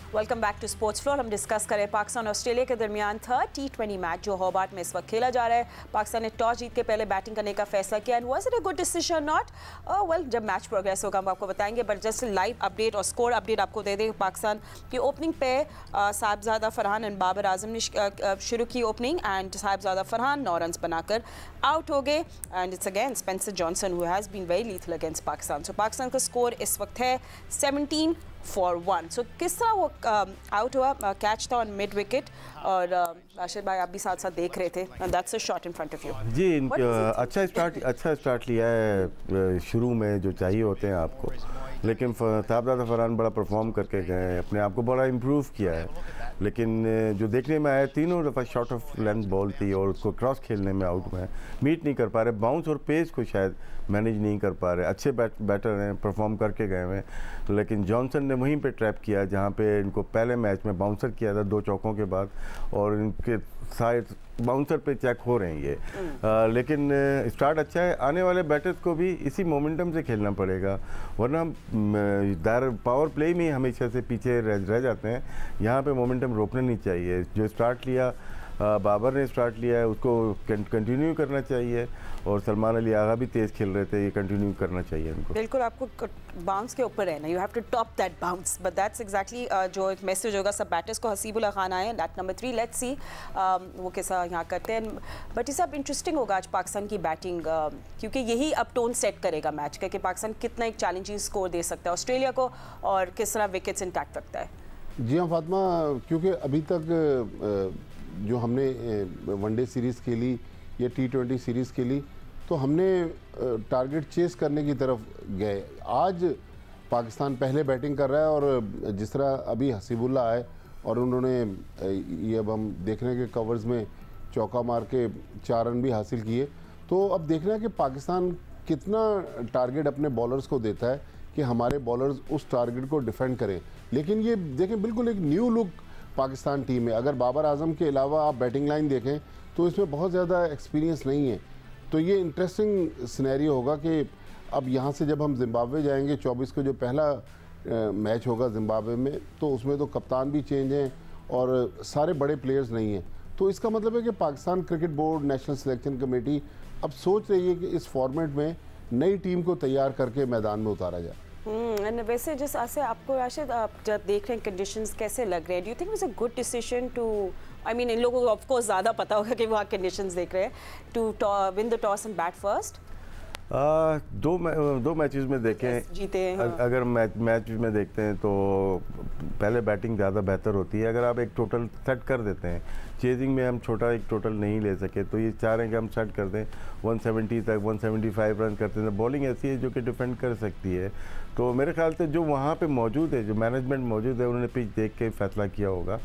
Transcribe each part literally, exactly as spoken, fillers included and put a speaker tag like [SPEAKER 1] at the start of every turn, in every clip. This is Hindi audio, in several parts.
[SPEAKER 1] Welcome back to sports floor. हम डिस्कस करें पाकिस्तान और ऑस्ट्रेलिया के दरमियान थर्ड टी ट्वेंटी मैच जो होबार्ट में इस वक्त खेला जा रहा है। पाकिस्तान ने टॉस जीत के पहले बैटिंग करने का फैसला किया and was it a good decision not? Well, जब मैच प्रोग्रेस होगा हम आपको बताएंगे, बट जस्ट लाइव अपडेट और स्कोर अपडेट आपको दे दें। पाकिस्तान की ओपनिंग पे साहिबजादा फरहान एंड बाबर आजम ने शुरू की ओपनिंग एंड साहिबजादा फरहान नौ रन बनाकर आउट हो गए and it's again Spencer Johnson who has been very lethal against Pakistan. So Pakistan का स्कोर इस वक्त है सेवनटीन फॉर वन। सो किस तरह वो आउट हुआ? कैच था ऑन मिड विकेट और राशिद भाई आप भी साथ साथ देख रहे थे and that's a shot in front of you.
[SPEAKER 2] जी, अच्छा स्टार्ट अच्छा स्टार्ट लिया है शुरू में जो चाहिए होते हैं आपको, लेकिन साहिबजादा फरहान बड़ा परफॉर्म करके गए, अपने आप को बड़ा इम्प्रूव किया है। लेकिन जो देखने में आया तीनों दफ़ा शॉर्ट ऑफ लेंथ बॉल थी और उसको क्रॉस खेलने में आउट में मीट नहीं कर पा रहे, बाउंस और पेस को शायद मैनेज नहीं कर पा रहे। अच्छे बैट बैटर हैं, परफॉर्म करके गए हैं, लेकिन जॉनसन ने वहीं पे ट्रैप किया जहाँ पे इनको पहले मैच में बाउंसर किया था दो चौकों के बाद, और इनके शायद बाउंसर पे चेक हो रहे हैं ये। आ, लेकिन स्टार्ट अच्छा है। आने वाले बैटर्स को भी इसी मोमेंटम से खेलना पड़ेगा, वरना दार पावर प्ले में हमेशा से पीछे रह, रह जाते हैं। यहाँ पे मोमेंटम रोकना नहीं चाहिए। जो स्टार्ट लिया आ, बाबर ने स्टार्ट लिया है उसको कंटिन्यू करना चाहिए, और सलमान अली आगा भी तेज़ खेल रहे थे, ये कंटिन्यू करना चाहिए उनको।
[SPEAKER 1] बिल्कुल, आपको बाउंस के ऊपर रहना, you have to top that bounce, but that's exactly जो मैसेज होगा सब बैटर्स को। हसीबुल्लाह खान आए that number three, let's see वो कैसा यहाँ करते हैं। बट ये सब इंटरेस्टिंग होगा आज पाकिस्तान की बैटिंग, uh, क्योंकि यही अब टोन सेट करेगा मैच का कि पाकिस्तान कितना एक चैलेंजिंग स्कोर दे सकता है ऑस्ट्रेलिया को और किस तरह विकेट्स इंटैक्ट रखता है।
[SPEAKER 3] जी हाँ फातिमा, क्योंकि अभी तक जो हमने वनडे सीरीज़ खेली या टी ट्वेंटी सीरीज़ खेली तो हमने टारगेट चेस करने की तरफ गए। आज पाकिस्तान पहले बैटिंग कर रहा है और जिस तरह अभी हसीबुल्लाह आए और उन्होंने ये अब हम देख रहे हैं कि कवर्स में चौका मार के चार रन भी हासिल किए, तो अब देखना है कि पाकिस्तान कितना टारगेट अपने बॉलर्स को देता है कि हमारे बॉलर्स उस टारगेट को डिफेंड करें। लेकिन ये देखें बिल्कुल एक न्यू लुक पाकिस्तान टीम है। अगर बाबर आजम के अलावा आप बैटिंग लाइन देखें तो इसमें बहुत ज़्यादा एक्सपीरियंस नहीं है, तो ये इंटरेस्टिंग सिनेरियो होगा कि अब यहाँ से जब हम जिम्बाब्वे जाएंगे चौबीस को जो पहला आ, मैच होगा जिम्बाब्वे में, तो उसमें तो कप्तान भी चेंज हैं और सारे बड़े प्लेयर्स नहीं हैं। तो इसका मतलब है कि Pakistan cricket board, national selection committee अब सोच रही है कि इस फॉर्मेट में नई टीम को तैयार करके मैदान में उतारा जाए।
[SPEAKER 1] हम्म, वैसे जिस ऐसे आपको राशिद आप जब देख रहे हैं कंडीशंस कैसे लग रहे हैं, do you think it's a good decision to, I mean इन लोगों को ऑफ कोर्स ज़्यादा पता होगा कि वहाँ कंडीशंस देख रहे हैं, to win the toss and bat first?
[SPEAKER 2] आ, दो मै, दो मैचेस में देखें
[SPEAKER 1] जीते हैं, हाँ।
[SPEAKER 2] अगर मैच मैच में देखते हैं तो पहले बैटिंग ज़्यादा बेहतर होती है। अगर आप एक टोटल सेट कर देते हैं, चेजिंग में हम छोटा एक टोटल नहीं ले सके, तो ये चाह रहे हैं कि हम सेट कर दें वन सेवेंटी तक, वन सेवेंटी फाइव रन करते हैं। बॉलिंग ऐसी है जो कि डिफेंड कर सकती है। तो मेरे ख्याल से जो वहाँ पे मौजूद है, जो मैनेजमेंट मौजूद है, उन्होंने पिच देख के फैसला किया होगा।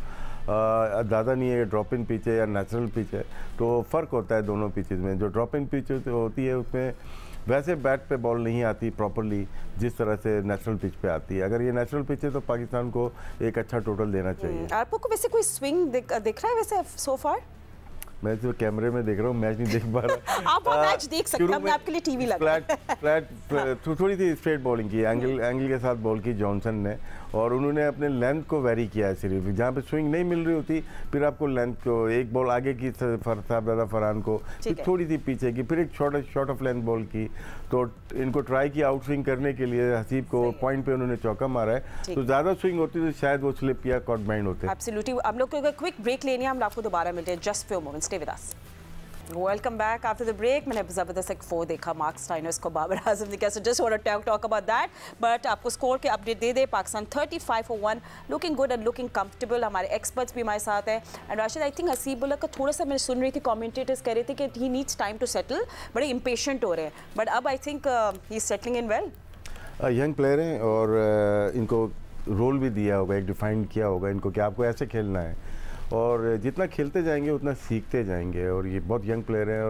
[SPEAKER 2] ज़्यादा नहीं है, ड्रॉप इन पिच है या नेचुरल पिच है, तो फ़र्क होता है दोनों पिचेज़ में। जो ड्रॉप इन पिच होती है उसमें वैसे बैट पे बॉल नहीं आती प्रॉपरली जिस तरह से नेचुरल पिच पे आती है। अगर ये नेचुरल पिच है तो पाकिस्तान को एक अच्छा टोटल देना चाहिए।
[SPEAKER 1] आपको वैसे कोई स्विंग दिख, दिख रहा है वैसे सो फार?
[SPEAKER 2] मैं तो कैमरे में देख रहा हूँ, मैच नहीं देख पा रहा।
[SPEAKER 1] आप वो मैच देख सकते हैं, हमने आपके लिए टीवी लगा।
[SPEAKER 2] फ्लैट फ्लैट थोड़ी सी स्ट्रेट बॉलिंग की, एंगल एंगल के साथ बॉल की जॉनसन ने, और उन्होंने अपने लेंथ को वेरी किया है सिर्फ। जहाँ पे स्विंग नहीं मिल रही होती फिर आपको लेंथ को, एक बॉल आगे की साहिबजादा फरहान को, फिर थोड़ी सी पीछे की, फिर एक short short of length ball की, तो इनको ट्राई किया आउट स्विंग करने के लिए। हसीब को पॉइंट पे उन्होंने चौका मारा है, तो ज़्यादा स्विंग होती तो शायद वो स्लिप या कॉट बाइंड होते।
[SPEAKER 1] एब्सोल्युटली। हम लोग को क्विक ब्रेक लेनी है, हम आपको दोबारा मिलते हैं just few moments, stay with us. Welcome back after the break. मैंने ज़बरदस्त एक फोर देखा मार्क स्टाइनर्स को बाबर आजम ने, कैसे just want to talk about that, but आपको स्कोर के अपडेट दे दे। Pakistan thirty five for one, looking good and looking comfortable. हमारे एक्सपर्ट्स भी हमारे साथ हैं and Rashid, I think Hasibullah का थोड़ा सा मैं सुन रही थी, कमेंटेटर्स कह रहे थे कि he needs time to settle, बड़े इम्पेशेंट हो रहे हैं, बट अब I think he is settling in well.
[SPEAKER 2] Young player हैं और uh, इनको रोल भी दिया होगा, एक डिफाइन किया होगा इनको कि आपको ऐसे खेलना है, और जितना खेलते जाएंगे उतना सीखते जाएंगे। और ये बहुत यंग प्लेयर हैं,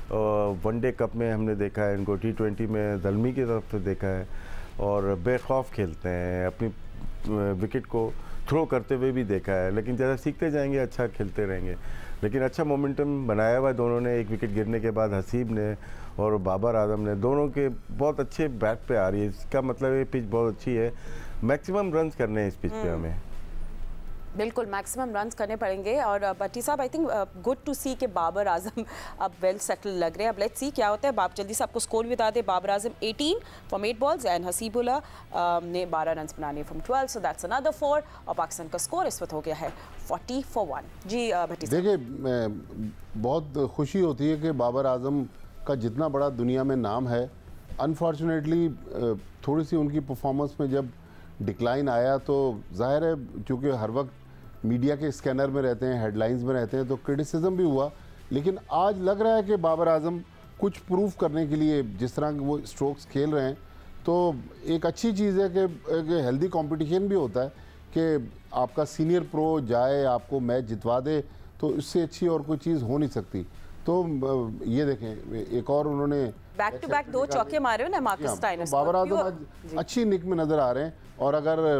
[SPEAKER 2] और वनडे कप में हमने देखा है इनको, टी ट्वेंटी में दलमी की तरफ से देखा है, और बेखौफ खेलते हैं, अपनी विकेट को थ्रो करते हुए भी देखा है। लेकिन ज़्यादा सीखते जाएंगे, अच्छा खेलते रहेंगे। लेकिन अच्छा मोमेंटम बनाया हुआ है दोनों ने, एक विकेट गिरने के बाद हसीब ने और बाबर आजम ने, दोनों के बहुत अच्छे बैट पे आ रही है। इसका मतलब ये पिच बहुत अच्छी है, मैक्सिमम रन्स करने हैं इस पिच पे हमें।
[SPEAKER 1] बिल्कुल मैक्सिमम रन्स करने पड़ेंगे। और Bhatti sahab I think good to see कि बाबर आजम अब वेल सेटल लग रहे हैं। अब लेट्स सी क्या होता है। बाप जल्दी से आपको स्कोर भी बता दे। बाबर आजम अठारह from eight balls and Hasibullah ने बारह रन्स बनाने from twelve, so that's another four. और पाकिस्तान का स्कोर इस वक्त हो गया है फोर्टी फॉर वन। जी भट्टी साहब,
[SPEAKER 3] देखिए बहुत खुशी होती है कि बाबर आजम का जितना बड़ा दुनिया में नाम है, अनफॉर्चुनेटली थोड़ी सी उनकी परफॉर्मेंस में जब डिक्लाइन आया तो जाहिर है क्योंकि हर वक्त मीडिया के स्कैनर में रहते हैं, हेडलाइंस में रहते हैं, तो क्रिटिसिज्म भी हुआ। लेकिन आज लग रहा है कि बाबर आजम कुछ प्रूव करने के लिए जिस तरह वो स्ट्रोक्स खेल रहे हैं, तो एक अच्छी चीज़ है कि एक हेल्दी कंपटीशन भी होता है कि आपका सीनियर प्रो जाए आपको मैच जितवा दे, तो इससे अच्छी और कोई चीज़ हो नहीं सकती। तो ये देखें एक और उन्होंने
[SPEAKER 1] बैक टू बैक दो चौके मारे हो ना मार्कस स्टाइनर्स।
[SPEAKER 3] बाबर आजम आज अच्छी निक में नज़र आ रहे हैं, और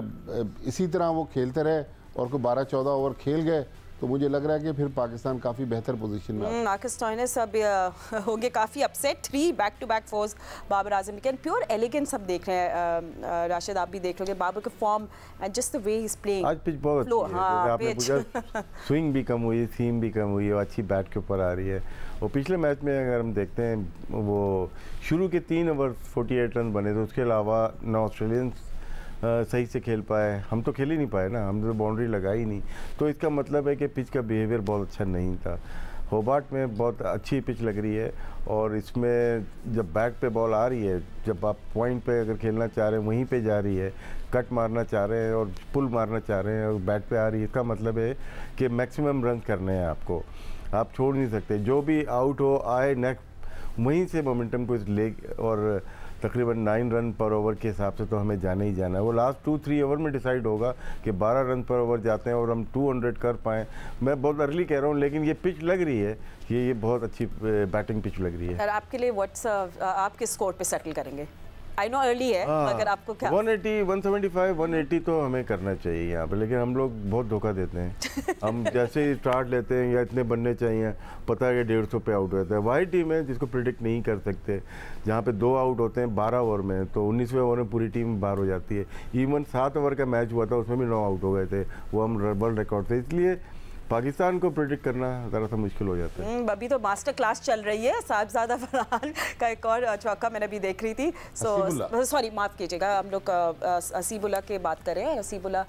[SPEAKER 3] अगर इसी तरह वो खेलते रहे और कोई बारह चौदह ओवर खेल गए तो मुझे लग रहा है कि फिर पाकिस्तान काफ़ी बेहतर पोजीशन में।
[SPEAKER 1] मार्कस स्टोइनिस अब होंगे काफ़ी upset. Three back to back fours Babar Azam के, प्योर एलिगेंस अब देख रहे हैं। राशिद आप भी देख लोगे बाबर का form and just the way he is playing.
[SPEAKER 2] आज पिच बहुत अच्छी है।
[SPEAKER 1] हाँ,
[SPEAKER 2] आपने पूछा स्विंग भी कम हुई, सीम भी कम हुई है, अच्छी बैट के ऊपर आ रही है। और पिछले मैच में अगर हम देखते हैं वो शुरू के तीन ओवर अड़तालीस रन बने थे, उसके अलावा नौ ऑस्ट्रेलियंस Uh, सही से खेल पाए। हम तो खेल ही नहीं पाए ना, हमने तो बाउंड्री लगाई ही नहीं। तो इसका मतलब है कि पिच का बिहेवियर बहुत अच्छा नहीं था। होबार्ट में बहुत अच्छी पिच लग रही है, और इसमें जब बैक पे बॉल आ रही है, जब आप पॉइंट पे अगर खेलना चाह रहे हैं वहीं पे जा रही है, कट मारना चाह रहे हैं और पुल मारना चाह रहे हैं और बैट पे आ रही है, इसका मतलब है कि मैक्सिमम रन करने हैं आपको, आप छोड़ नहीं सकते। जो भी आउट हो आए नेक्स्ट वहीं से मोमेंटम को ले, और तकरीबन नाइन रन पर ओवर के हिसाब से तो हमें जाना ही जाना है। वो लास्ट टू थ्री ओवर में डिसाइड होगा कि बारह रन पर ओवर जाते हैं और हम टू हंड्रेड कर पाएँ। मैं बहुत अर्ली कह रहा हूँ, लेकिन ये पिच लग रही है, ये ये बहुत अच्छी बैटिंग पिच लग रही है।
[SPEAKER 1] सर आपके लिए व्हाट्स आप किस स्कोर पे सेटल करेंगे? आई नो अर्ली है, मगर आपको क्या
[SPEAKER 2] one eighty, one seventy five, one eighty तो हमें करना चाहिए यहाँ पे, लेकिन हम लोग बहुत धोखा देते हैं। हम जैसे ही स्टार्ट लेते हैं या इतने बनने चाहिए, पता है कि डेढ़ सौ पे आउट होता है। वही टीम है जिसको प्रिडिक्ट नहीं कर सकते, जहाँ पे दो आउट होते हैं बारह ओवर में, तो उन्नीसवें ओवर में पूरी टीम बाहर हो जाती है। इवन सात ओवर का मैच हुआ था, उसमें भी नौ आउट हो गए थे, वो हम वर्ल्ड रिकॉर्ड थे। इसलिए पाकिस्तान को प्रेडिक्ट करना ज़रा सा मुश्किल हो जाता है।
[SPEAKER 1] अभी तो मास्टर क्लास चल रही है। साहिबजादा फरहान का एक और चौका मैंने भी देख रही थी। सो सॉरी माफ़ कीजिएगा, हम लोग हसीबुल्ला की बात करें। Haseebullah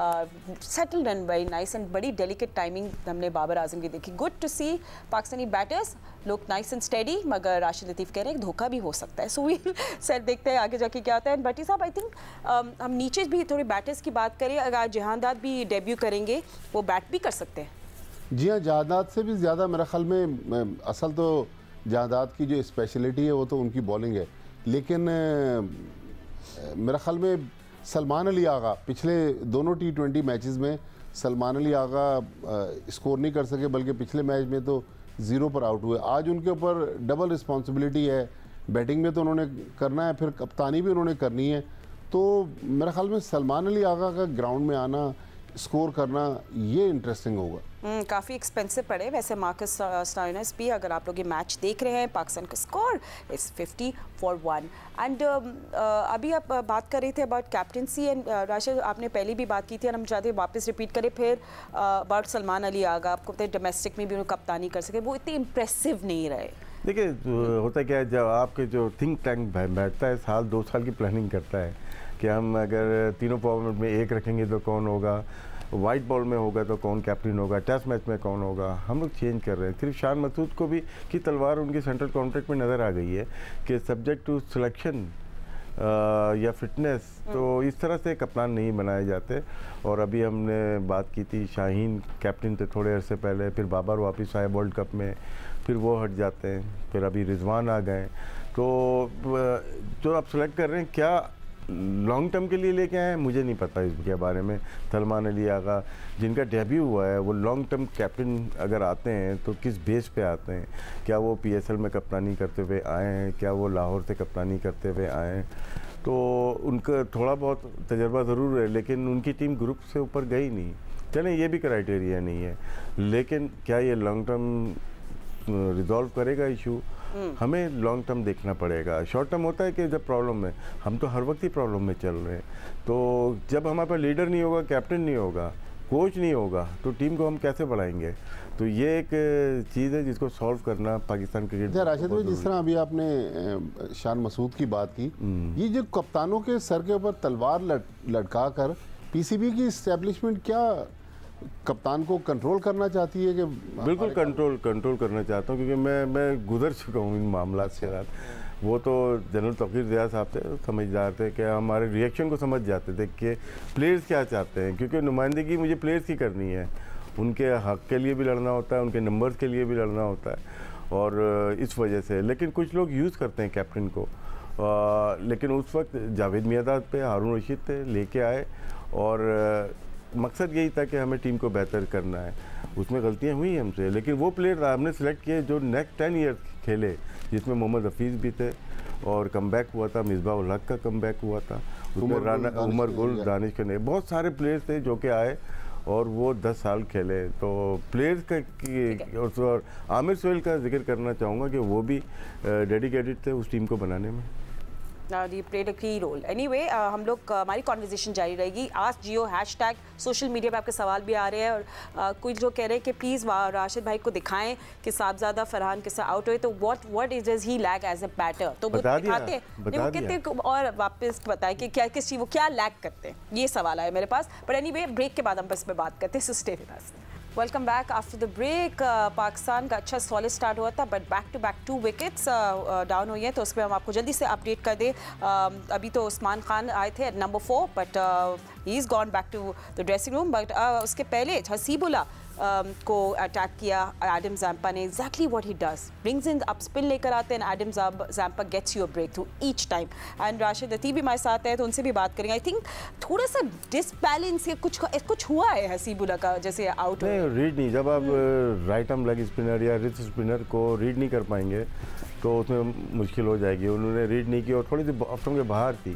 [SPEAKER 1] settle run very nice and बड़ी डेलिकेट टाइमिंग हमने बाबर आजम की देखी। Good to see Pakistani batters look nice and steady, मगर राशिद लतीफ़ कह रहे हैं धोखा भी हो सकता है। सो वी सेट देखते हैं आगे जाके क्या होता है। भट्टी साहब आई थिंक हम नीचे भी थोड़ी बैटर्स की बात करें। अगर जहांदाद भी डेब्यू करेंगे, वो बैट भी कर सकते हैं।
[SPEAKER 3] जी हाँ, जहादाद से भी ज़्यादा मेरा ख्याल में असल तो जहादाद की जो स्पेशलिटी है वो तो उनकी बॉलिंग है, लेकिन मेरा ख्याल में सलमान अली आगा पिछले दोनों टी ट्वेंटी मैचेस में सलमान अली आगा स्कोर नहीं कर सके, बल्कि पिछले मैच में तो ज़ीरो पर आउट हुए। आज उनके ऊपर डबल रिस्पॉन्सिबिलिटी है, बैटिंग में तो उन्होंने करना है, फिर कप्तानी भी उन्होंने करनी है। तो मेरा ख्याल में सलमान अली आगा का ग्राउंड में आना, स्कोर करना, ये इंटरेस्टिंग होगा।
[SPEAKER 1] hmm, काफ़ी एक्सपेंसिव पड़े वैसे मार्कस स्टोइनिस भी। अगर आप लोग ये मैच देख रहे हैं, पाकिस्तान का score is fifty four one. And अभी आप बात कर रहे थे अबाउट कैप्टनसी एंड राशिद, आपने पहले भी बात की थी और हम चाहते हैं वापस रिपीट करें फिर अबाउट सलमान अली आगा। आपको पता है डोमेस्टिक में भी उन्होंने कप्तानी कर सके, वो इतने इम्प्रेसिव नहीं रहे।
[SPEAKER 2] देखिए होता क्या है, जब आपके जो थिंक टैंक बैठता है, साल दो साल की प्लानिंग करता है कि हम अगर तीनों फॉर्मेट में एक रखेंगे तो कौन होगा, वाइट बॉल में होगा तो कौन कैप्टन होगा, टेस्ट मैच में कौन होगा, हम लोग चेंज कर रहे हैं। सिर्फ शान मसूद को भी की तलवार उनकी सेंट्रल कॉन्ट्रैक्ट में नज़र आ गई है कि सब्जेक्ट टू सिलेक्शन या फिटनेस, तो इस तरह से कप्तान नहीं बनाए जाते। और अभी हमने बात की थी, शाहीन कैप्टन थे थोड़े अरसे पहले, फिर बाबर वापस आए वर्ल्ड कप में, फिर वो हट जाते हैं, फिर अभी रिजवान आ गए। तो जो आप सेलेक्ट कर रहे हैं, क्या लॉन्ग टर्म के लिए लेके आए हैं, मुझे नहीं पता इसके बारे में। सलमान अली आगा जिनका डेब्यू हुआ है, वो लॉन्ग टर्म कैप्टन अगर आते हैं तो किस बेस पे आते हैं? क्या वो पीएसएल में कप्तानी करते हुए आए हैं, क्या वो लाहौर से कप्तानी करते हुए आए हैं? तो उनका थोड़ा बहुत तजर्बा ज़रूर है, लेकिन उनकी टीम ग्रुप से ऊपर गई नहीं। चलें, ये भी क्राइटेरिया नहीं है, लेकिन क्या ये लॉन्ग टर्म रिजॉल्व करेगा इशू? हमें लॉन्ग टर्म देखना पड़ेगा। शॉर्ट टर्म होता है कि जब प्रॉब्लम है, हम तो हर वक्त ही प्रॉब्लम में चल रहे हैं। तो जब हमारे पास लीडर नहीं होगा, कैप्टन नहीं होगा, कोच नहीं होगा तो टीम को हम कैसे बढ़ाएंगे? तो ये एक चीज़ है जिसको सॉल्व करना पाकिस्तान क्रिकेट।
[SPEAKER 3] राशिद भाई, जिस तरह अभी आपने शान मसूद की बात की, ये जो कप्तानों के सर के ऊपर तलवार लटका कर पीसीबी की इस्टेब्लिशमेंट क्या कप्तान को कंट्रोल करना चाहती है? कि
[SPEAKER 2] बिल्कुल कंट्रोल कंट्रोल करना चाहता हूँ, क्योंकि मैं मैं गुजर चुका हूँ इन मामला से। रात वो तो जनरल तौकीर ज़िया साहब थे, समझदार थे कि हमारे रिएक्शन को समझ जाते थे कि प्लेयर्स क्या चाहते हैं, क्योंकि नुमाइंदगी मुझे प्लेयर्स की करनी है। उनके हक के लिए भी लड़ना होता है, उनके नंबर्स के लिए भी लड़ना होता है, और इस वजह से। लेकिन कुछ लोग यूज़ करते हैं कैप्टन को। आ, लेकिन उस वक्त जावेद मियादाद पे हारून रशीद थे, लेके आए, और मकसद यही था कि हमें टीम को बेहतर करना है। उसमें गलतियां हुई हमसे, लेकिन वो प्लेयर हमने सेलेक्ट किए जो नेक्स्ट टेन ईयर खेले, जिसमें मोहम्मद हफीज़ भी थे, और कमबैक हुआ था, मिसबाह उल हक का कमबैक हुआ था, उसमें राना उमर गुल, दानिश के, बहुत सारे प्लेयर्स थे जो कि आए और वो दस साल खेले। तो प्लेयर्स का की, और आमिर सोहेल का जिक्र करना चाहूँगा कि वो भी डेडिकेटेड थे उस टीम को बनाने में।
[SPEAKER 1] ये प्लेड अ की रोल। एनीवे, हम लोग uh, हमारी कॉन्वर्जेशन जारी रहेगी। आज जियो हैशटैग सोशल मीडिया पे आपके सवाल भी आ रहे हैं, और uh, कुछ लोग कह रहे हैं कि प्लीज़ राशिद भाई को दिखाएं कि साहबजादा फरहान के साथ आउट हुए, तो what what is does he lack as a batter? तो वो दिखाते हैं, वो कहते और वापस बताएं कि क्या किस चीज़ वो क्या लैक करते हैं। ये सवाल आया मेरे पास। बट एनीवे, ब्रेक के बाद हम इस पर बात करते हैं। So stay with us. Welcome back after the break. Pakistan का अच्छा सॉलिड स्टार्ट हुआ था, but back to back two wickets down हुई हैं, तो उस पर हम आपको जल्दी से अपडेट कर दें। uh, अभी तो उस्मान खान आए थे at number four, but he is gone back to the dressing room. But उसके पहले हसीबुल्ला Um, को अटैक किया एडम ज़ैम्पा ने। Exactly what he does, brings in up spin लेकर आते हैं, Adam Zampa gets you a breakthrough each time. And Rashid Latif भी हमारे साथ है, तो उनसे भी बात करेंगे। आई थिंक थोड़ा सा डिसबैलेंस या कुछ कुछ हुआ है हसीबुल्ला का, जैसे आउट
[SPEAKER 2] नहीं, रीड नहीं। जब आप राइट आर्म लेग स्पिनर या रिस्ट स्पिनर को रीड नहीं कर पाएंगे तो उसमें मुश्किल हो जाएगी। उन्होंने रीड नहीं की और थोड़ी सी ऑफ स्टंप के बाहर थी,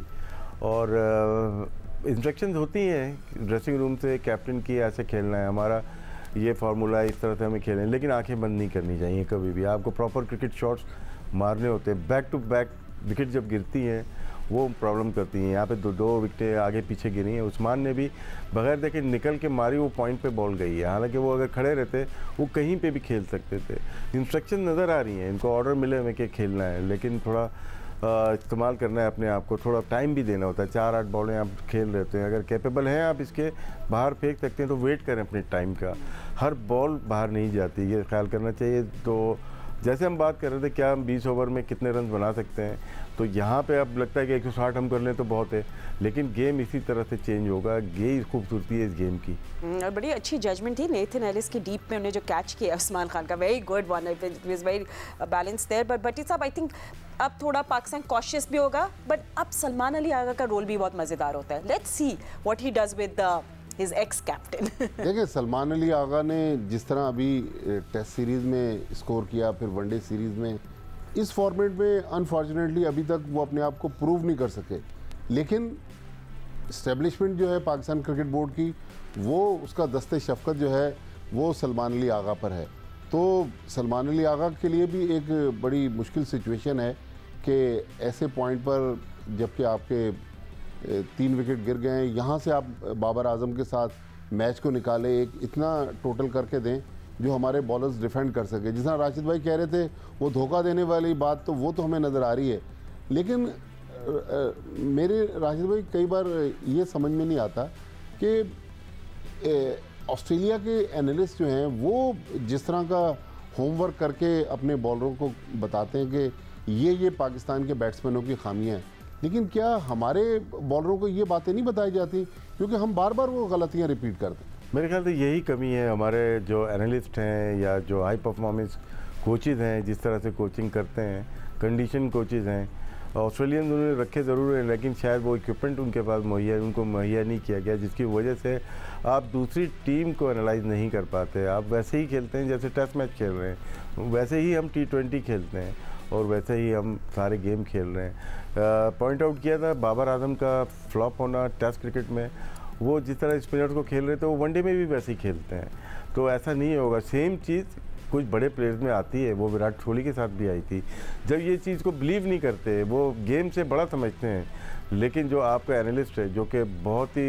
[SPEAKER 2] और इंस्ट्रक्शंस होती हैं ड्रेसिंग रूम से कैप्टन की, ऐसे खेलना है, हमारा ये फार्मूला है, इस तरह से हमें खेलें। लेकिन आंखें बंद नहीं करनी चाहिए कभी भी। आपको प्रॉपर क्रिकेट शॉट्स मारने होते हैं। बैक टू बैक विकेट जब गिरती हैं वो प्रॉब्लम करती हैं। यहाँ पे दो दो विकेटें आगे पीछे गिरी हैं। उस्मान ने भी बगैर देखे निकल के मारी, वो पॉइंट पे बॉल गई है। हालांकि वो अगर खड़े रहते वो कहीं पे भी खेल सकते थे। इंस्ट्रक्शन नज़र आ रही हैं, इनको ऑर्डर मिले हुए कि खेलना है, लेकिन थोड़ा इस्तेमाल करना है अपने आप को, थोड़ा टाइम भी देना होता है। चार आठ बॉलें आप खेल रहे हैं, अगर कैपेबल हैं आप इसके बाहर फेंक सकते हैं तो वेट करें अपने टाइम का। हर बॉल बाहर नहीं जाती, ये ख्याल करना चाहिए। तो जैसे हम बात कर रहे थे क्या हम बीस ओवर में कितने रन बना सकते हैं, तो यहाँ पे अब लगता है कि एक सौ साठ हम कर लें तो बहुत है, लेकिन गेम इसी तरह से चेंज होगा। ये खूबसूरती है इस गेम की।
[SPEAKER 1] और बड़ी अच्छी जजमेंट थी नेथन एलिस की डीप में, उन्हें जो कैच किया उस्मान खान का, very good one, it was very balance there. But but it's अब आई थिंक अब थोड़ा पाकिस्तान कॉशियस भी होगा, बट अब सलमान अली आगा का रोल भी बहुत मज़ेदार होता है। Let's see what he does with his ex captain.
[SPEAKER 3] देखिए, सलमान अली आगा ने जिस तरह अभी टेस्ट सीरीज़ में स्कोर किया, फिर वनडे सीरीज़ में, इस फॉर्मेट में अनफॉर्चुनेटली अभी तक वो अपने आप को प्रूव नहीं कर सके। लेकिन इस्टेब्लिशमेंट जो है पाकिस्तान क्रिकेट बोर्ड की, वो उसका दस्ते शफकत जो है वो सलमान अली आगा पर है। तो सलमान अली आगा के लिए भी एक बड़ी मुश्किल सिचुएशन है कि ऐसे पॉइंट पर, जबकि आपके तीन विकेट गिर गए हैं, यहाँ से आप बाबर आजम के साथ मैच को निकाले, एक इतना टोटल करके दें जो हमारे बॉलर्स डिफेंड कर सके। जिस तरह राशिद भाई कह रहे थे वो धोखा देने वाली बात, तो वो तो हमें नज़र आ रही है। लेकिन आ, आ, मेरे राशिद भाई कई बार ये समझ में नहीं आता कि ऑस्ट्रेलिया के एनालिस्ट जो हैं वो जिस तरह का होमवर्क करके अपने बॉलरों को बताते हैं कि ये ये पाकिस्तान के बैट्समैनों की खामियां हैं, लेकिन क्या हमारे बॉलरों को ये बातें नहीं बताई जाती, क्योंकि हम बार बार वो गलतियां रिपीट करते हैं।
[SPEAKER 2] मेरे ख्याल से यही कमी है हमारे जो एनालिस्ट हैं या जो हाई परफॉर्मेंस कोचेज़ हैं, जिस तरह से कोचिंग करते हैं, कंडीशन कोचेज़ हैं। ऑस्ट्रेलियन उन्होंने रखे ज़रूर हैं, लेकिन शायद वो इक्विपमेंट उनके पास मुहैया उनको मुहैया नहीं किया गया, जिसकी वजह से आप दूसरी टीम को एनालाइज नहीं कर पाते। आप वैसे ही खेलते हैं जैसे टेस्ट मैच खेल रहे हैं, वैसे ही हम टी ट्वेंटी खेलते हैं और वैसे ही हम सारे गेम खेल रहे हैं। पॉइंट आउट किया था बाबर आजम का फ्लॉप होना टेस्ट क्रिकेट में, वो जिस तरह स्पिनर्स को खेल रहे थे वो वनडे में भी वैसे ही खेलते हैं, तो ऐसा नहीं होगा। सेम चीज़ कुछ बड़े प्लेयर्स में आती है, वो विराट कोहली के साथ भी आई थी। जब ये चीज़ को बिलीव नहीं करते, वो गेम से बड़ा समझते हैं, लेकिन जो आपका एनालिस्ट है जो कि बहुत ही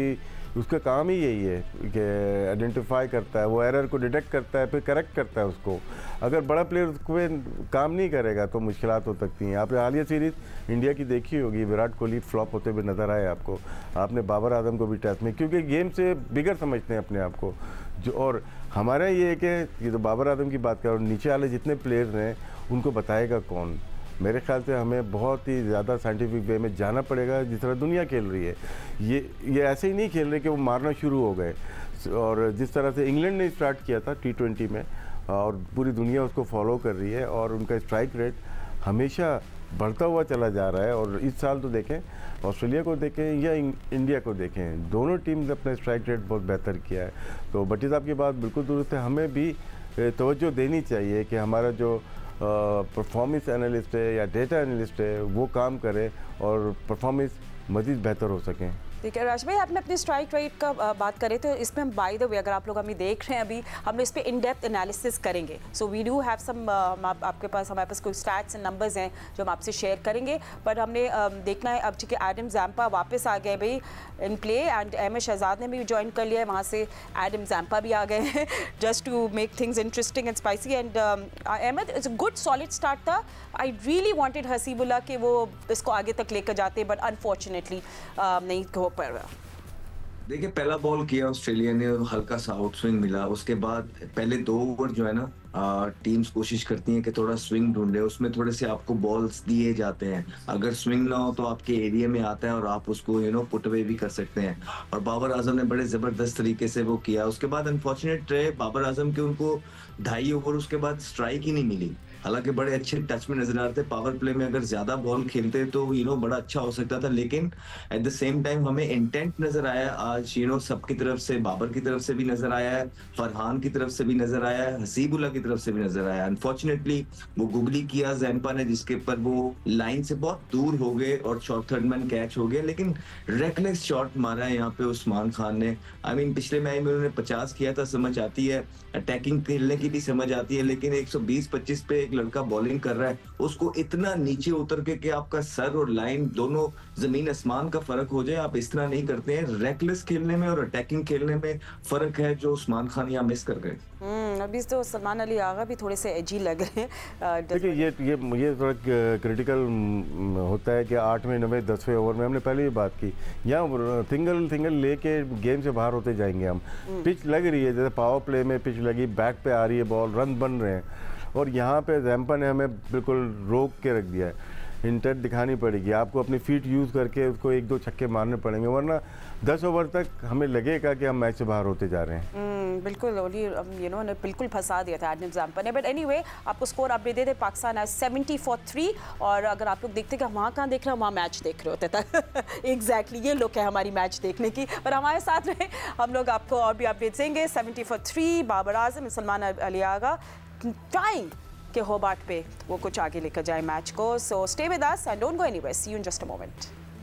[SPEAKER 2] उसका काम ही यही है कि आइडेंटिफाई करता है, वो एरर को डिटेक्ट करता है, फिर करेक्ट करता है उसको। अगर बड़ा प्लेयर उसको काम नहीं करेगा तो मुश्किलात हो सकती हैं। आपने हालिया सीरीज़ इंडिया की देखी होगी, विराट कोहली फ्लॉप होते हुए नज़र आए आपको, आपने बाबर आजम को भी टेस्ट में, क्योंकि गेम से बिगर समझते हैं अपने आप को जो। और हमारा ये है कि ये तो बाबर आजम की बात कर, नीचे वाले जितने प्लेयर्स हैं उनको बताएगा कौन। मेरे ख्याल से हमें बहुत ही ज़्यादा साइंटिफिक वे में जाना पड़ेगा, जिस तरह दुनिया खेल रही है। ये ये ऐसे ही नहीं खेल रहे कि वो मारना शुरू हो गए। और जिस तरह से इंग्लैंड ने स्टार्ट किया था टी ट्वेंटी में, और पूरी दुनिया उसको फॉलो कर रही है, और उनका स्ट्राइक रेट हमेशा बढ़ता हुआ चला जा रहा है। और इस साल तो देखें, ऑस्ट्रेलिया को देखें या इंडिया को देखें, दोनों टीम्स ने अपना स्ट्राइक रेट बहुत बेहतर किया है। तो भट्टी साहब की बात बिल्कुल दुरुस्त है, हमें भी तवज्जो देनी चाहिए कि हमारा जो परफॉर्मेंस एनालिस्ट है या डेटा एनालिस्ट है वो काम करे और परफॉर्मेंस मज़ीद बेहतर हो सकें।
[SPEAKER 1] ठीक है राज भाई, आपने अपने स्ट्राइक रेट का बात करें तो इसमें हम बाय द वे, अगर आप लोग हमें देख रहे हैं अभी, हम लोग इस पर इन डेप्थ एनालिसिस करेंगे। So we do have some, आपके पास हमारे पास कुछ स्टैट्स एंड नंबर्स हैं जो हम आपसे शेयर करेंगे। पर हमने uh, देखना है अब, ठीक है एडम जैम्पा वापस आ गए भाई in play, and M S Shahzad ने भी ज्वाइन कर लिया है, वहाँ से एडम जैम्पा भी आ गए हैं just to make things interesting and spicy. And Ahmad, it's a good solid start था। आई रियली वॉन्टेड हसीबुल्ला कि वो इसको आगे तक लेकर जाते, बट अनफॉर्चुनेटली नहीं हो पा रहा।
[SPEAKER 4] देखिए, पहला बॉल किया ऑस्ट्रेलिया ने, हल्का सा आउट स्विंग मिला। उसके बाद पहले दो ओवर जो है ना, टीम्स कोशिश करती हैं कि थोड़ा स्विंग ढूंढे, उसमें थोड़े से आपको बॉल्स दिए जाते हैं। अगर स्विंग ना हो तो आपके एरिया में आता है और आप उसको यू नो पुट अवे भी कर सकते हैं। और बाबर आजम ने बड़े जबरदस्त तरीके से वो किया। उसके बाद अनफॉर्चुनेट रहे बाबर आजम के, उनको ढाई ओवर उसके बाद स्ट्राइक ही नहीं मिली। हालांकि बड़े अच्छे टच में नजर आ रहे थे, पावर प्ले में अगर ज्यादा बॉल खेलते तो यू नो बड़ा अच्छा हो सकता था। लेकिन एट द सेम टाइम हमें इंटेंट नजर आया आज, यू नो सबकी तरफ से, बाबर की तरफ से भी नजर आया है, फरहान की तरफ से भी नजर आया है, हसीबुल्ला की तरफ से भी नजर आया। अनफॉर्चुनेटली वो गुगली किया जैम्पा ने, जिसके ऊपर वो लाइन से बहुत दूर हो गए और शॉर्ट थर्ड मैन कैच हो गया। लेकिन रेकलेस शॉट मारा है यहाँ पे उस्मान खान ने। आई मीन पिछले मैच में उन्होंने पचास किया था, समझ आती है, अटैकिंग खेलने की भी समझ आती है, लेकिन एक सौ बीस पच्चीस पे एक लड़का बॉलिंग कर रहा है, उसको इतना नीचे उतर के कि आपका सर और लाइन दोनों जमीन आसमान का फर्क हो जाए, आप इस तरह नहीं करते हैं। रेकलेस खेलने में और अटैकिंग खेलने में फर्क है, जो उस्मान खान यहाँ मिस कर गए।
[SPEAKER 1] हम्म अभी तो सलमान अली आगा भी थोड़े से एजी लग रहे हैं।
[SPEAKER 2] देखिए, ये ये ये थोड़ा क्रिटिकल होता है कि आठवें नवे दसवें ओवर में, हमने पहले ही बात की, यहाँ सिंगल सिंगल लेके गेम से बाहर होते जाएंगे हम। पिच लग रही है, जैसे पावर प्ले में पिच लगी, बैक पे आ रही है बॉल, रन बन रहे हैं, और यहाँ पे जैम्पा ने हमें बिल्कुल रोक के रख दिया है। इंटेंट दिखानी पड़ेगी आपको, अपनी फीट यूज़ करके उसको एक दो छक्के मारने पड़ेंगे, वरना दस ओवर तक हमें लगेगा कि हम मैच से बाहर होते जा रहे हैं।
[SPEAKER 1] mm, बिल्कुल यू नो ने बिल्कुल फंसा दिया था एडम जैम्पा ने। बट एनीवे, आपको स्कोर अपडेट दे दे, पाकिस्तान आज सेवेंटी फॉर थ्री। और अगर आप लोग देखते कि वहाँ कहाँ देख रहे हो, वहाँ मैच देख रहे होते था एग्जैक्टली ये लोग है हमारी मैच देखने की। और हमारे साथ रहे, हम लोग आपको और भी अपडेट देंगे। Seventy four three, Babar Azam, Salman Ali Agha trying के होबार्ट पे वो कुछ आगे लेकर जाए मैच को। So stay with us and don't go anywhere, see you in just a moment.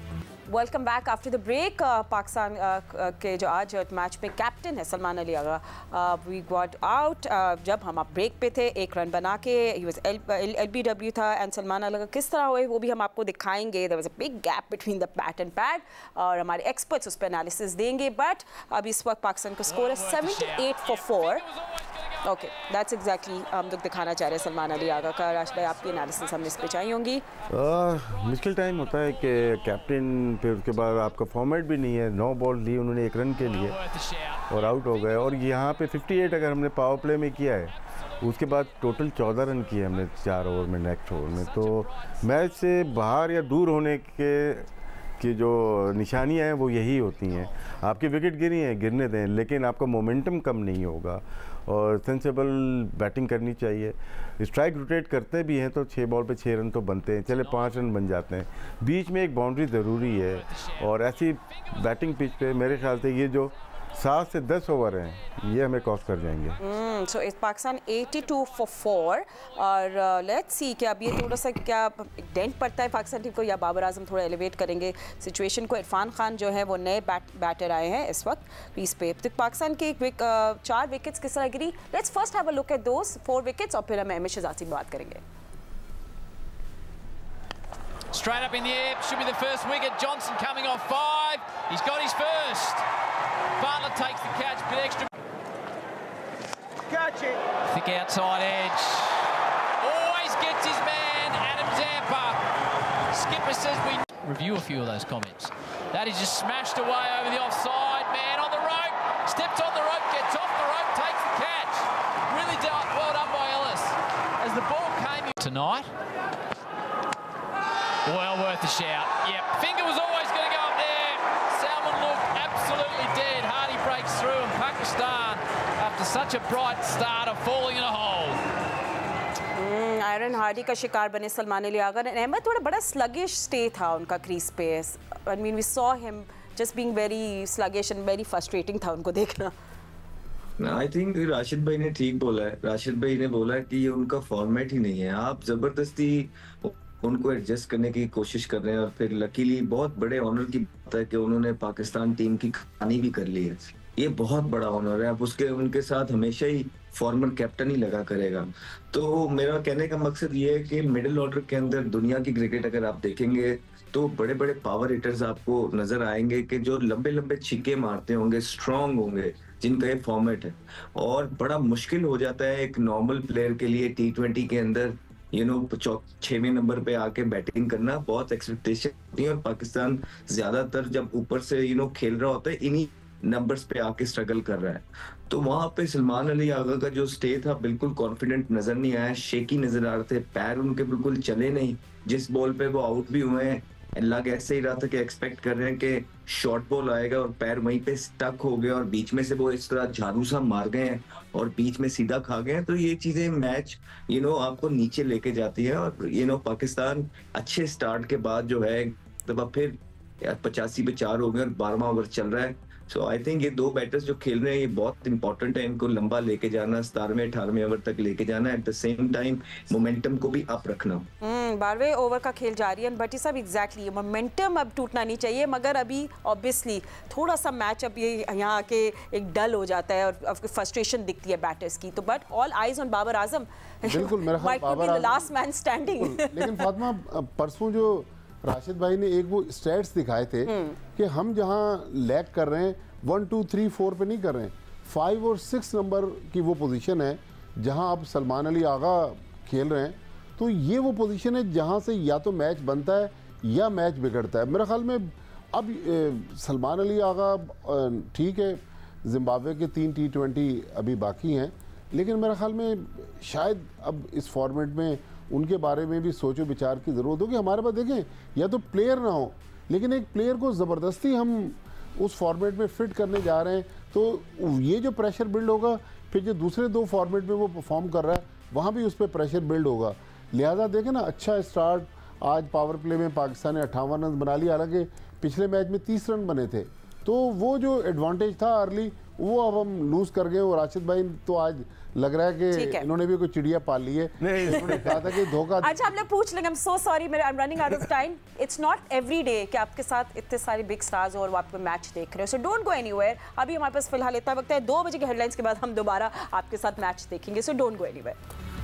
[SPEAKER 1] Welcome back after the break. Pakistan के जो आज मैच में कैप्टन है Salman Ali Agha, we got out जब हम आप ब्रेक पे थे, एक रन बना के। He was L B W था, एंड सलमान अली आगा किस तरह हुए वो भी हम आपको दिखाएंगे। There was a big gap between the bat and pad, और हमारे एक्सपर्ट्स उस पर एनालिसिस देंगे। बट अब इस वक्त पाकिस्तान का स्कोर है seventy eight four four. Okay, that's exactly हम लोग दिखाना चाह रहे हैं सलमान अली आगा का। राज भाई, आपकी एनालिसिस हमें इस पर चाहिए होंगी।
[SPEAKER 2] मुश्किल टाइम होता है कि कैप्टन, फिर उसके बाद आपका फॉर्मेट भी नहीं है, नौ बॉल ली उन्होंने एक रन के लिए और आउट हो गए। और यहाँ पे अट्ठावन अगर हमने पावर प्ले में किया है, उसके बाद टोटल चौदह रन किए हमने चार ओवर में, नेक्स्ट ओवर में। तो मैच से बाहर या दूर होने के की जो निशानियां हैं वो यही होती हैं। आपकी विकेट गिरी हैं, गिरने दें, लेकिन आपका मोमेंटम कम नहीं होगा और सेंसेबल बैटिंग करनी चाहिए। स्ट्राइक रोटेट करते भी हैं तो छः बॉल पे छः रन तो बनते हैं, चले पाँच रन बन जाते हैं। बीच में एक बाउंड्री ज़रूरी है, और ऐसी बैटिंग पिच पे मेरे ख्याल से ये जो सात से दस ओवर हैं ये हमें कॉस्ट कर जाएंगे।
[SPEAKER 1] सो इस Pakistan eighty two four four. और लेट्स सी कि अब ये थोड़ा सा क्या डेंट पड़ता है पाकिस्तान टीम को, या बाबर आजम थोड़ा एलिवेट करेंगे सिचुएशन को। इरफान खान जो है वो नए बैट बैटर आए हैं इस वक्त क्रीज पे। तो पाकिस्तान के एक विक, चार विकेट्स किस तरह गिरी, let's first have a look at those four wickets, और फिर हम एम एस शहजाद से बात करेंगे।
[SPEAKER 5] Straight up in the air, should be the first wicket. Johnson coming off five. He's got his first. Bartlett takes the catch, bit extra.
[SPEAKER 6] Catch it.
[SPEAKER 5] Thick outside edge. Always gets his man, Adam Zampa. Skipper says we review a few of those comments. That is just smashed away over the offside man on the rope. Steps on the rope, gets off the rope, takes the catch. Really dealt, well done by Ellis. As the ball came in tonight. Well worth a shout. Yep, finger was always going to go up there. Salmon looked absolutely dead. Hardy breaks through and Pakistan, after such a bright start, are falling in a hole.
[SPEAKER 1] Aaron Hardie का शिकार बने सलमान अली आगा। अहमद थोड़ा बड़ा स्लगिश स्टे था उनका क्रीज पे। I mean we saw him just being very sluggish and very frustrating था उनको देखना।
[SPEAKER 4] आई थिंक राशिद भाई ने ठीक बोला है। राशिद भाई ने बोला कि ये उनका फॉर्मेट ही नहीं है। आप जबरदस्ती उनको एडजस्ट करने की कोशिश कर रहे हैं और फिर लकीली बहुत बड़े ऑनर की बात है कि उन्होंने पाकिस्तान टीम की कहानी भी कर ली है। ये बहुत बड़ा ऑनर है। आप उसके उनके साथ हमेशा ही फॉर्मर कैप्टन ही लगा करेगा। तो मेरा कहने का मकसद ये है कि मिडिल ऑर्डर के अंदर दुनिया की क्रिकेट अगर आप देखेंगे तो बड़े बड़े पावर हिटर्स आपको नजर आएंगे कि जो लंबे लंबे छिक्के मारते होंगे, स्ट्रांग होंगे, जिनका ये फॉर्मेट है। और बड़ा मुश्किल हो जाता है एक नॉर्मल प्लेयर के लिए टी ट्वेंटी के अंदर यू नो छवें नंबर पे आके बैटिंग करना। बहुत एक्सपेक्टेशन होती है और पाकिस्तान ज्यादातर जब ऊपर से यू नो खेल रहा होता है इन्हीं नंबर्स पे आके स्ट्रगल कर रहा है। तो वहां पे सलमान अली आगा का जो स्टे था बिल्कुल कॉन्फिडेंट नजर नहीं आया, शेकी नजर आ रहे थे, पैर उनके बिल्कुल चले नहीं। जिस बॉल पे वो आउट भी हुए हैं लग ऐसे ही रहा था कि एक्सपेक्ट कर रहे हैं कि शॉर्ट बॉल आएगा और पैर वहीं पे स्टक हो गए और बीच में से वो इस तरह झाड़ू सा मार गए हैं और बीच में सीधा खा गए हैं। तो ये चीजें मैच यू नो आपको नीचे लेके जाती है और यू नो पाकिस्तान अच्छे स्टार्ट के बाद जो है तब फिर पचासी पे चार हो गए और बारहवां ओवर चल रहा है। सो आई थिंक ये दो बैटर्स जो खेल रहे हैं ये बहुत इंपॉर्टेंट है। इनको लंबा लेके जाना, सतारहवें अठारहवें ओवर तक लेके जाना, at the same time momentum को भी अप रखना।
[SPEAKER 1] हम्म बारहवें ओवर का खेल जारी है बट सब एग्जैक्टली मोमेंटम अब टूटना नहीं चाहिए। मगर अभी ऑब्वियसली थोड़ा सा मैच अब ये यहाँ के एक डल हो जाता है और फ्रस्ट्रेशन दिखती है बैटर्स की। तो but all eyes on Babar Azam.
[SPEAKER 3] बिल्कुल मेरा ख्याल Babar Azam
[SPEAKER 1] last man standing.
[SPEAKER 3] लेकिन फातिमा परसों जो राशिद भाई ने एक वो स्टैट्स दिखाए थे कि हम जहां लैग कर रहे हैं वन टू थ्री फोर पे नहीं कर रहे हैं, फाइव और सिक्स नंबर की वो पोजीशन है जहां अब सलमान अली आगा खेल रहे हैं। तो ये वो पोजीशन है जहां से या तो मैच बनता है या मैच बिगड़ता है। मेरे ख्याल में अब ए, सलमान अली आगा ठीक है, जिम्बाब्वे के तीन टी ट्वेंटी अभी बाकी हैं, लेकिन मेरे ख्याल में शायद अब इस फॉर्मेट में उनके बारे में भी सोचो विचार की ज़रूरत होगी। हमारे पास देखें या तो प्लेयर ना हो, लेकिन एक प्लेयर को ज़बरदस्ती हम उस फॉर्मेट में फिट करने जा रहे हैं तो ये जो प्रेशर बिल्ड होगा फिर जो दूसरे दो फॉर्मेट में वो परफॉर्म कर रहा है वहाँ भी उस पर प्रेशर बिल्ड होगा। लिहाजा देखें ना, अच्छा स्टार्ट आज पावर प्ले में पाकिस्तान ने अट्ठावन रन बना लिया, हालांकि पिछले मैच में तीस रन बने थे। तो वो जो एडवांटेज था अर्ली वो अब हम लूज कर गए। और राशिद भाई तो आज लग रहा है कि इन्होंने भी कोई चिड़िया पाल ली है। नहीं, इन्होंने कहा था कि धोखा।
[SPEAKER 1] अच्छा हम लोग पूछ लेंगे, आई एम सो सॉरी, मेरे I am running out of time. It's not every day कि आपके साथ इतने सारे बिग स्टार्स और वो आपको मैच देख रहे हो, सो डोंट गो एनीवेयर। अभी हमारे पास फिलहाल इतना वक्त है, दो बजे के हेडलाइंस के बाद हम दोबारा आपके साथ मैच देखेंगे, सो डोंट गो एनीवेयर।